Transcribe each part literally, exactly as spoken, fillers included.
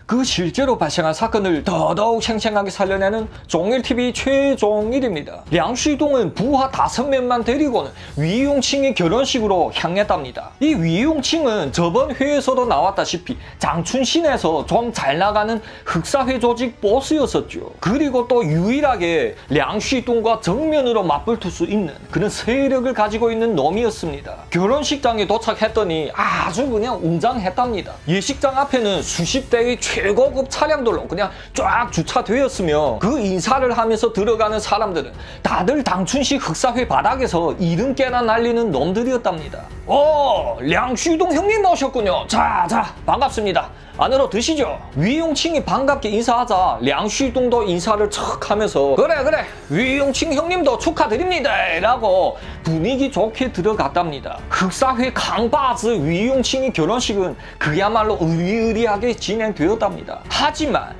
그 실제로 발생한 사건을 더더욱 생생하게 살려내는 종일티비 최종일입니다. 량쉬동은 부하 다섯 명만 데리고는 위용칭의 결혼식으로 향했답니다. 이 위용칭은 저번 회에서도 나왔다시피 장춘 시내에서 좀 잘 나가는 흑사회 조직 보스였었죠. 그리고 또 유일하게 량쉬동과 정면으로 맞붙을 수 있는 그런 세력을 가지고 있는 놈이었습니다. 결혼식장에 도착했더니 아주 그냥 웅장했답니다. 예식장 앞에는 수십 대의 최고급 차량들로 그냥 쫙 주차되었으며 그 인사를 하면서 들어가는 사람들은 다들 당춘시 흑사회 바닥에서 이름 깨나 날리는 놈들이었답니다. 어, 량쉬동 형님 오셨군요. 자, 자, 반갑습니다. 안으로 드시죠. 위용칭이 반갑게 인사하자 량쉬동도 인사를 척 하면서 그래 그래 위용칭 형님도 축하드립니다 라고 분위기 좋게 들어갔답니다. 흑사회 강바즈 위용칭의 결혼식은 그야말로 의리의리하게 진행되었답니다. 하지만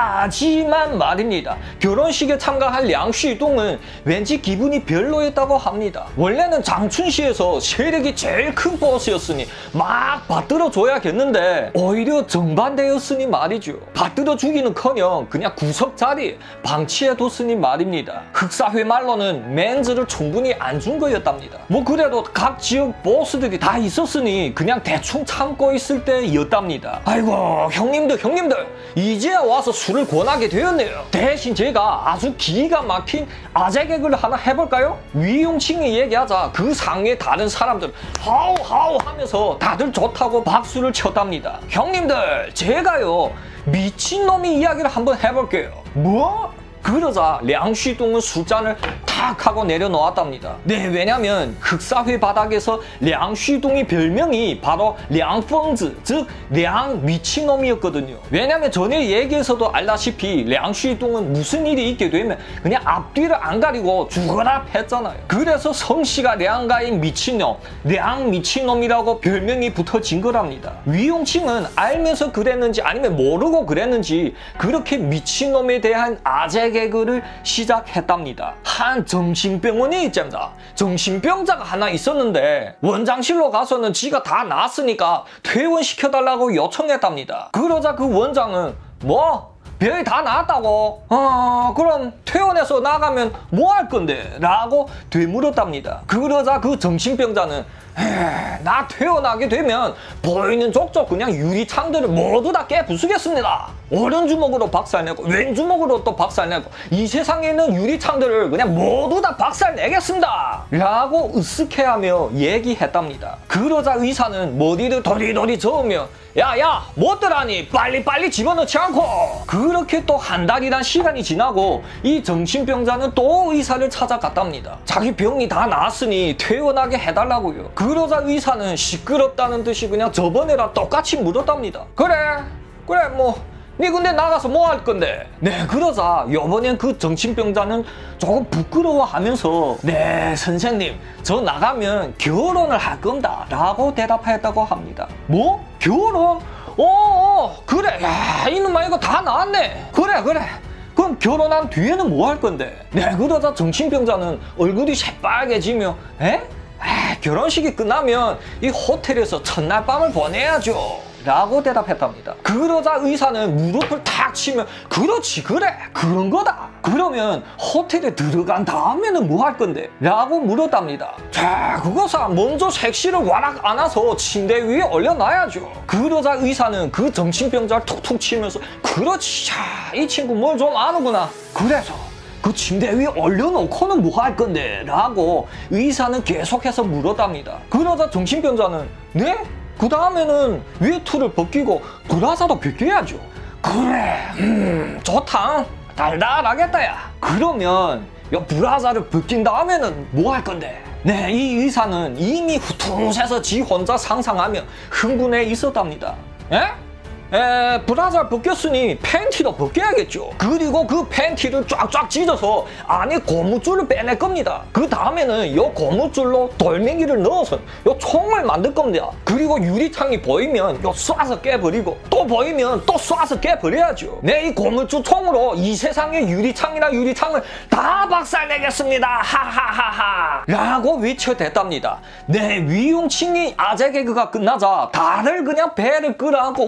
하지만 말입니다. 결혼식에 참가한 량쉬동은 왠지 기분이 별로였다고 합니다. 원래는 장춘시에서 세력이 제일 큰 보스였으니 막 받들어줘야겠는데 오히려 정반대였으니 말이죠. 받들어주기는커녕 그냥 구석 자리에 방치해뒀으니 말입니다. 흑사회 말로는 맨즈를 충분히 안 준 거였답니다. 뭐 그래도 각 지역 보스들이 다 있었으니 그냥 대충 참고 있을 때였답니다. 아이고 형님들 형님들 이제야 와서 술을 권하게 되었네요. 대신 제가 아주 기가 막힌 아재 개그를 하나 해볼까요? 위용칭이 얘기하자 그 상위의 다른 사람들 하우 하우 하면서 다들 좋다고 박수를 쳤답니다. 형님들 제가요 미친놈이 이야기를 한번 해볼게요. 뭐? 그러자 량쉬동은 술잔을 탁 하고 내려놓았답니다. 네, 왜냐면 흑사회 바닥에서 량쉬동의 별명이 바로 량펑즈, 즉 량 미친놈이었거든요. 왜냐면 전에 얘기에서도 알다시피 량쉬동은 무슨 일이 있게 되면 그냥 앞뒤를 안 가리고 죽어라 했잖아요. 그래서 성씨가 량가인 미친놈, 량 미친놈이라고 별명이 붙어진 거랍니다. 위용칭은 알면서 그랬는지 아니면 모르고 그랬는지 그렇게 미친놈에 대한 아재 개그를 시작했답니다. 한 정신병원에 있답니다. 정신병자가 하나 있었는데 원장실로 가서는 지가 다 나았으니까 퇴원시켜달라고 요청했답니다. 그러자 그 원장은 뭐? 병이 다 나았다고? 어, 그럼 퇴원해서 나가면 뭐 할 건데? 라고 되물었답니다. 그러자 그 정신병자는 에이, 나 퇴원하게 되면 보이는 족족 그냥 유리창들을 모두 다 깨부수겠습니다. 오른주먹으로 박살내고 왼주먹으로 또 박살내고 이 세상에 있는 유리창들을 그냥 모두 다 박살내겠습니다. 라고 으쓱해하며 얘기했답니다. 그러자 의사는 머리를 도리도리 저으며 야야 뭐더라니 빨리빨리 집어넣지 않고. 그렇게 또 한 달이란 시간이 지나고 이 정신병자는 또 의사를 찾아갔답니다. 자기 병이 다 나았으니 퇴원하게 해달라고요. 그러자 의사는 시끄럽다는 듯이 그냥 저번에랑 똑같이 물었답니다. 그래 그래 뭐 니 근데 나가서 뭐 할 건데? 네, 그러자 요번엔 그 정신병자는 조금 부끄러워하면서 네 선생님 저 나가면 결혼을 할 겁니다 라고 대답했다고 합니다. 뭐? 결혼? 어어 그래 야 이놈아 이거 다 나왔네. 그래 그래 그럼 결혼한 뒤에는 뭐 할 건데? 네, 그러자 정신병자는 얼굴이 새빨개지며 에? 아, 결혼식이 끝나면 이 호텔에서 첫날 밤을 보내야죠 라고 대답했답니다. 그러자 의사는 무릎을 탁 치며 그렇지 그래 그런 거다. 그러면 호텔에 들어간 다음에는 뭐 할 건데? 라고 물었답니다. 자 그거사 먼저 색시를 와락 안아서 침대 위에 올려놔야죠. 그러자 의사는 그 정신병자를 툭툭 치면서 그렇지 자 이 친구 뭘 좀 아는구나. 그래서 그 침대 위에 올려놓고는 뭐 할 건데? 라고 의사는 계속해서 물었답니다. 그러자 정신병자는 네? 그 다음에는 외투를 벗기고 브라자도 벗겨야죠. 그래 음 좋다 달달하겠다 야. 그러면 이 브라자를 벗긴 다음에는 뭐 할 건데? 네, 이 의사는 이미 후투해서 지 혼자 상상하며 흥분해 있었답니다. 에? 에, 브라자를 벗겼으니 팬티도 벗겨야겠죠. 그리고 그 팬티를 쫙쫙 찢어서 안에 고무줄을 빼낼 겁니다. 그 다음에는 이 고무줄로 돌멩이를 넣어서 이 총을 만들 겁니다. 그리고 유리창이 보이면 이 쏴서 깨버리고 또 보이면 또 쏴서 깨버려야죠. 네, 이 고무줄 총으로 이 세상의 유리창이나 유리창을 다 박살내겠습니다. 하하하하 라고 외쳐댔답니다. 네, 위용칭이 아재 개그가 끝나자 다들 그냥 배를 끌어안고 웃었다고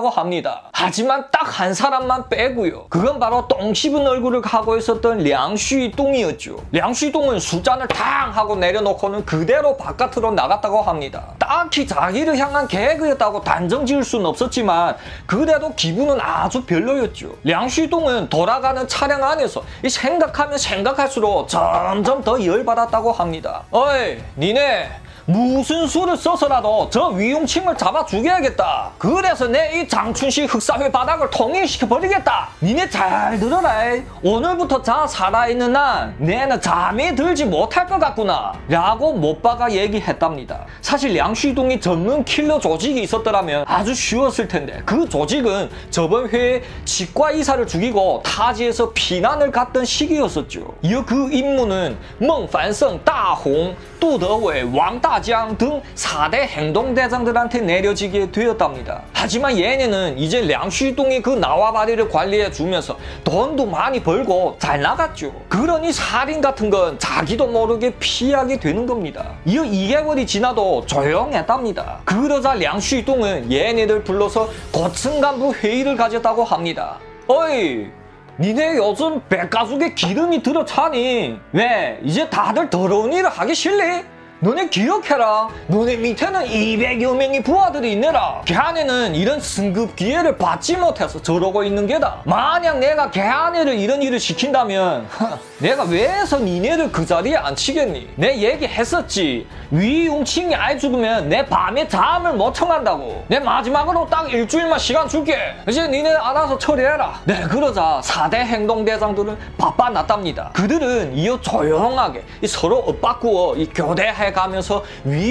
있었다고 합니다. 하지만 딱 한 사람만 빼고요. 그건 바로 똥 씹은 얼굴을 하고 있었던 량쉬동이었죠. 량쉬동은 술잔을 탕 하고 내려놓고는 그대로 바깥으로 나갔다고 합니다. 딱히 자기를 향한 개그였다고 단정 지을 수는 없었지만 그래도 기분은 아주 별로였죠. 량쉬동은 돌아가는 차량 안에서 이 생각하면 생각할수록 점점 더 열받았다고 합니다. 어이, 니네 무슨 수를 써서라도 저 위용칭을 잡아 죽여야겠다. 그래서 내 이 장춘시 흑사회 바닥을 통일시켜버리겠다. 니네 잘 들어라. 오늘부터 자 살아있는 한 내는 잠이 들지 못할 것 같구나 라고 못박아 얘기했답니다. 사실 량쉬동이 전문 킬러 조직이 있었더라면 아주 쉬웠을 텐데 그 조직은 저번 회에 치과의사를 죽이고 타지에서 피난을 갔던 시기였었죠. 이어 그 임무는 멍판성, 따홍, 뚜더웨, 왕다장 등 사 대 행동대장들한테 내려지게 되었답니다. 하지만 얘네는 이제 량쉬동이 그 나와바리를 관리해주면서 돈도 많이 벌고 잘 나갔죠. 그러니 살인 같은 건 자기도 모르게 피하게 되는 겁니다. 이어 이 개월이 지나도 조용했답니다. 그러자 량쉬동은 얘네들 불러서 고층 간부 회의를 가졌다고 합니다. 어이, 니네 요즘 백가죽에 기름이 들어차니? 왜 이제 다들 더러운 일을 하기 싫니? 너네 기억해라. 너네 밑에는 이백여 명의 부하들이 있네라. 걔네는 이런 승급 기회를 받지 못해서 저러고 있는 게다. 만약 내가 걔네를 이런 일을 시킨다면 내가 왜 해서 니네를 그 자리에 앉히겠니? 내 얘기했었지. 위용칭이 아이 죽으면 내 밤에 잠을 못 청한다고. 내 마지막으로 딱 일주일만 시간 줄게. 이제 니네 알아서 처리해라. 네, 그러자 사 대 행동대장들은 바빠났답니다. 그들은 이어 조용하게 서로 엇바꾸어 이 교대해 가면서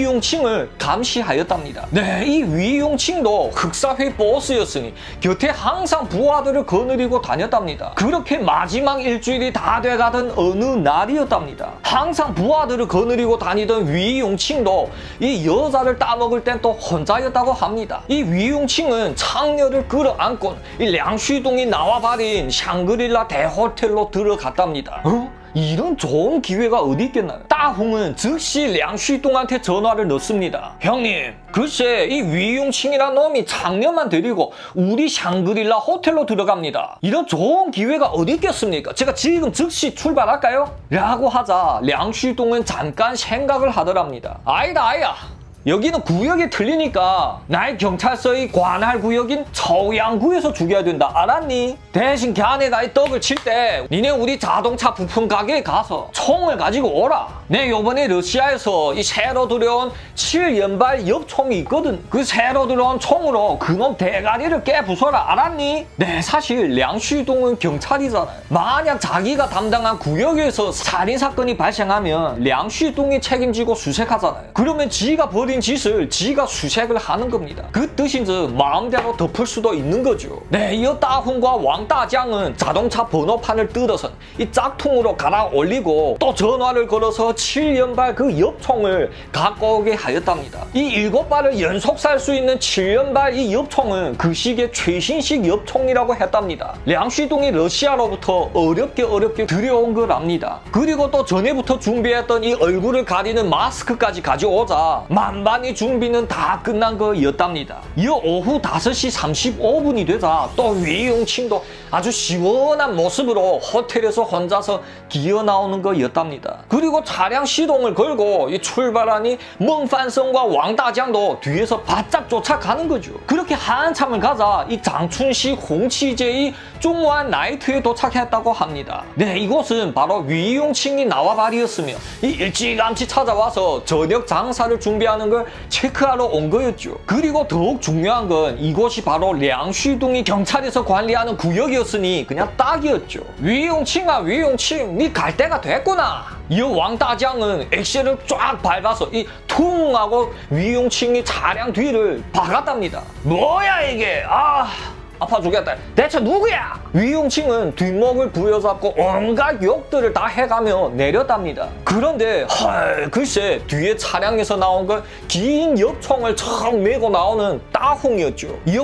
위용칭을 감시하였답니다. 네, 이 위용칭도 흑사회 보스였으니 곁에 항상 부하들을 거느리고 다녔답니다. 그렇게 마지막 일주일이 다 돼가던 어느 날이었답니다. 항상 부하들을 거느리고 다니던 위용칭도 이 여자를 따먹을 땐 또 혼자였다고 합니다. 이 위용칭은 창녀를 끌어안고 이 량쉬동이 나와버린 샹그릴라 대호텔로 들어갔답니다. 어? 이런 좋은 기회가 어디 있겠나요? 따홍은 즉시 량쉬동한테 전화를 넣습니다. 형님, 글쎄 이 위용칭이란 놈이 창녀만 데리고 우리 샹그릴라 호텔로 들어갑니다. 이런 좋은 기회가 어디 있겠습니까? 제가 지금 즉시 출발할까요? 라고 하자 량쉬동은 잠깐 생각을 하더랍니다. 아니다 아야, 여기는 구역이 틀리니까 나의 경찰서의 관할 구역인 청양구에서 죽여야 된다. 알았니? 대신 걔네가 이 떡을 칠 때 니네 우리 자동차 부품 가게에 가서 총을 가지고 오라. 내 요번에 러시아에서 이 새로 들여온 칠 연발 엽총이 있거든. 그 새로 들어온 총으로 그놈 대가리를 깨부숴라. 알았니? 네, 사실 량쉬동은 경찰이잖아요. 만약 자기가 담당한 구역에서 살인사건이 발생하면 량쉬동이 책임지고 수색하잖아요. 그러면 지가 벌인 짓을 지가 수색을 하는 겁니다. 그 뜻인즉 마음대로 덮을 수도 있는 거죠. 네, 이어 따훈과 왕따장은 자동차 번호판을 뜯어서 이 짝퉁으로 갈아 올리고 또 전화를 걸어서 칠 연발 그 엽총을 갖고 오게 하였답니다. 이 일곱 발을 연속 살 수 있는 칠 연발 이 엽총은 그 시기의 최신식 엽총이라고 했답니다. 량쉬동이 러시아로부터 어렵게 어렵게 들여온 거랍니다. 그리고 또 전에부터 준비했던 이 얼굴을 가리는 마스크까지 가져오자 만반의 준비는 다 끝난 거였답니다. 이어 오후 다섯 시 삼십오 분이 되자 또 위용칭도 아주 시원한 모습으로 호텔에서 혼자서 기어 나오는 거였답니다. 그리고 차량 시동을 걸고 이 출발하니 멍판성과 왕다장도 뒤에서 바짝 쫓아가는 거죠. 그렇게 한참을 가자 이 장춘시 홍치제의 중후한 나이트에 도착했다고 합니다. 네, 이곳은 바로 위용칭이 나와바리였으며 이 일찌감치 찾아와서 저녁 장사를 준비하는 걸 체크하러 온 거였죠. 그리고 더욱 중요한 건 이곳이 바로 량쉬동이 경찰에서 관리하는 구역이었으니 그냥 딱이었죠. 위용칭아 위용칭, 니 갈 때가 됐구나. 이어 왕다장은 엑셀을 쫙 밟아서 이 퉁 하고 위용칭이 차량 뒤를 박았답니다. 뭐야 이게, 아 아파 죽겠다. 대체 누구야? 위용칭은 뒷목을 부여잡고 온갖 욕들을 다 해가며 내렸답니다. 그런데 헐, 글쎄 뒤에 차량에서 나온 걸 긴 엽총을 척 메고 나오는 따홍이었죠. 이어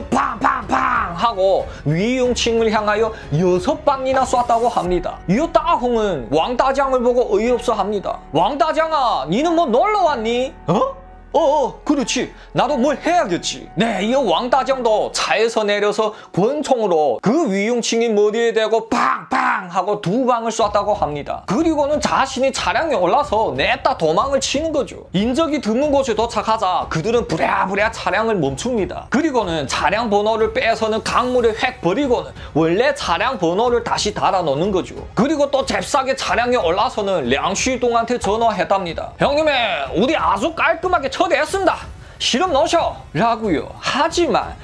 팡팡팡 하고 위용칭을 향하여 여섯 방이나 쐈다고 합니다. 이어 따홍은 왕다장을 보고 어이없어 합니다. 왕다장아, 니는 뭐 놀러 왔니? 어? 어, 그렇지. 나도 뭘 해야겠지. 네, 이 왕다정도 차에서 내려서 권총으로 그 위용칭이 머리에 대고 팡팡 하고 두 방을 쐈다고 합니다. 그리고는 자신이 차량에 올라서 냈다 도망을 치는 거죠. 인적이 드문 곳에 도착하자 그들은 부랴부랴 차량을 멈춥니다. 그리고는 차량 번호를 빼서는 강물에 획 버리고는 원래 차량 번호를 다시 달아놓는 거죠. 그리고 또 잽싸게 차량에 올라서는 량쉬동한테 전화했답니다. 형님의 우리 아주 깔끔하게 처리했습니다. 실험 넣으셔! 라고요. 하지만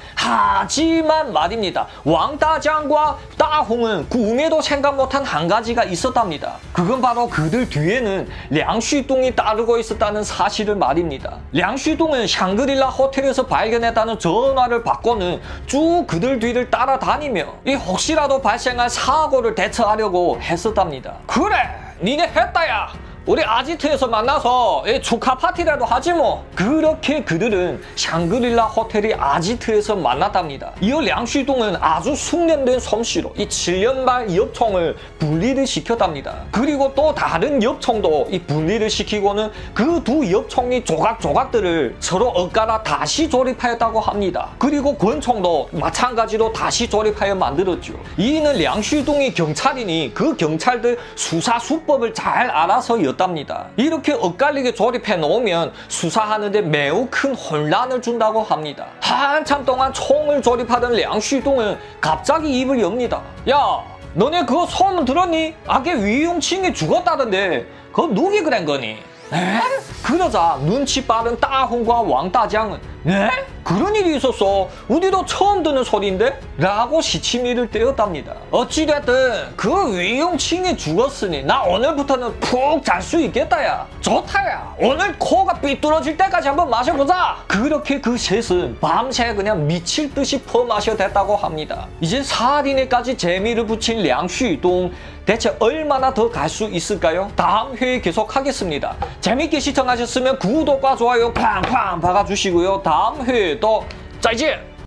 하지만 말입니다. 왕다장과 따홍은 꿈에도 생각 못한 한 가지가 있었답니다. 그건 바로 그들 뒤에는 량쉬동이 따르고 있었다는 사실을 말입니다. 량쉬동은 샹그릴라 호텔에서 발견했다는 전화를 받고는 쭉 그들 뒤를 따라다니며 이 혹시라도 발생할 사고를 대처하려고 했었답니다. 그래! 니네 했다야! 우리 아지트에서 만나서 축하 파티라도 하지 뭐. 그렇게 그들은 샹그릴라 호텔이 아지트에서 만났답니다. 이어 량쉬동은 아주 숙련된 솜씨로 이 칠 년발 엽총을 분리를 시켰답니다. 그리고 또 다른 엽총도 이 분리를 시키고는 그 두 엽총이 조각조각들을 서로 엇갈아 다시 조립하였다고 합니다. 그리고 권총도 마찬가지로 다시 조립하여 만들었죠. 이는 량쉬동이 경찰이니 그 경찰들 수사 수법을 잘 알아서 였 답니다. 이렇게 엇갈리게 조립해 놓으면 수사하는데 매우 큰 혼란을 준다고 합니다. 한참 동안 총을 조립하던 량쉬동은 갑자기 입을 엽니다. 야, 너네 그거 소문 들었니? 아게 위용칭이 죽었다던데 그거 누기 그런 거니? 에? 그러자 눈치 빠른 따홍과 왕다장은 네? 그런 일이 있었어? 우리도 처음 듣는 소리인데? 라고 시치미를 떼었답니다. 어찌됐든 그 위용칭이 죽었으니 나 오늘부터는 푹 잘 수 있겠다야. 좋다야. 오늘 코가 삐뚤어질 때까지 한번 마셔보자. 그렇게 그 셋은 밤새 그냥 미칠 듯이 퍼마셔댔다고 합니다. 이제 살인에까지 재미를 붙인 량쉬동 대체 얼마나 더 갈 수 있을까요? 다음 회에 계속하겠습니다. 재밌게 시청하셨으면 구독과 좋아요 쾅쾅 박아주시고요. 다음 회에 또 짜이지!